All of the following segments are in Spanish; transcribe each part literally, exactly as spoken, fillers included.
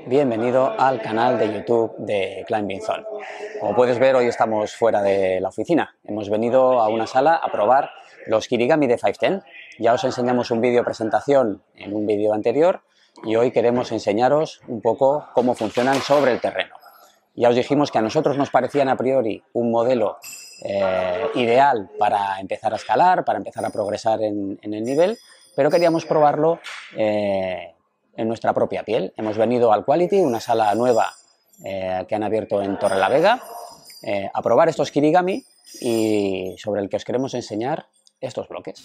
bienvenido al canal de YouTube de Climbing Zone. Como puedes ver, hoy estamos fuera de la oficina. Hemos venido a una sala a probar los Kirigami de cinco diez. Ya os enseñamos un vídeo presentación en un vídeo anterior y hoy queremos enseñaros un poco cómo funcionan sobre el terreno. Ya os dijimos que a nosotros nos parecían a priori un modelo eh, ideal para empezar a escalar, para empezar a progresar en, en el nivel, pero queríamos probarlo eh, en nuestra propia piel. Hemos venido al Quality, una sala nueva eh, que han abierto en Torrelavega, eh, a probar estos Kirigami y sobre el que os queremos enseñar estos bloques.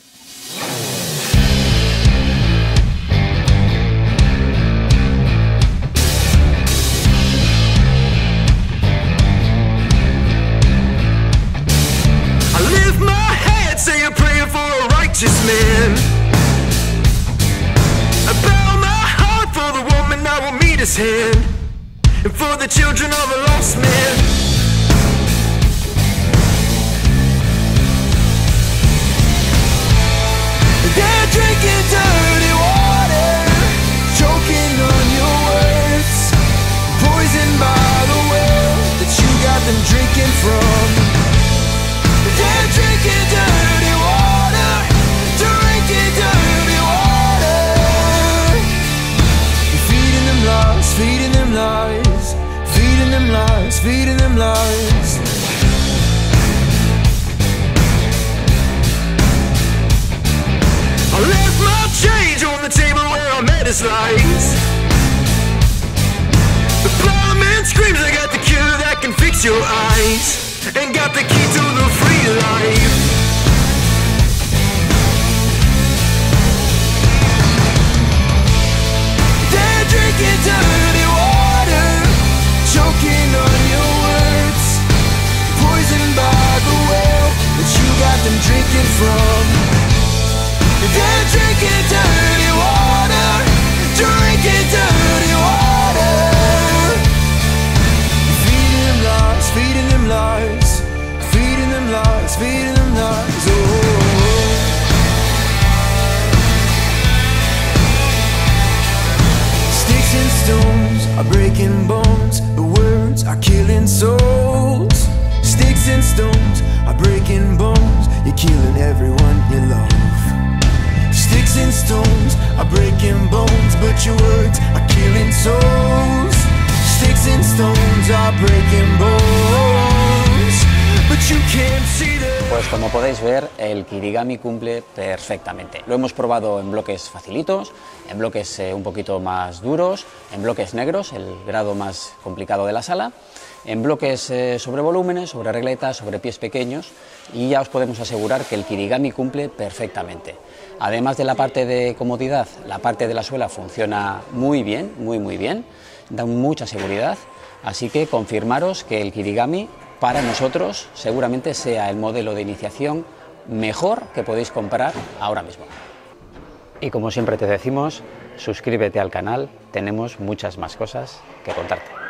His hand, and for the children of a lost man. They're drinking dirty water, choking on your words, poisoned by the well that you got them drinking from. They're drinking dirty water, drinking dirty water, feeding them lies, feeding them lies, feeding them lies, feeding them lies. I left my change on the table where I met his lies. The blind man screams, I got the cure that can fix your eyes, and got the key to the free life. They're drinking dirty water, choking on your words, poisoned by the well that you got them drinking from. They're drinking dirty water, drinking dirty water, feeding them lies, feeding them lies, feeding them lies, feeding them lies. Oh. Sticks and stones are breaking bones, the words are killing souls. Sticks and stones are breaking bones, you're killing everyone you love. Sticks and stones are breaking bones, but your words are killing souls. Sticks and stones are breaking bones, but you can't see them. Pues como podéis ver, el Kirigami cumple perfectamente. Lo hemos probado en bloques facilitos, en bloques eh, un poquito más duros, en bloques negros, el grado más complicado de la sala, en bloques eh, sobre volúmenes, sobre regletas, sobre pies pequeños, y ya os podemos asegurar que el Kirigami cumple perfectamente. Además de la parte de comodidad, la parte de la suela funciona muy bien, muy muy bien, da mucha seguridad, así que confirmaros que el Kirigami para nosotros seguramente sea el modelo de iniciación mejor que podéis comprar ahora mismo. Y como siempre te decimos, suscríbete al canal, tenemos muchas más cosas que contarte.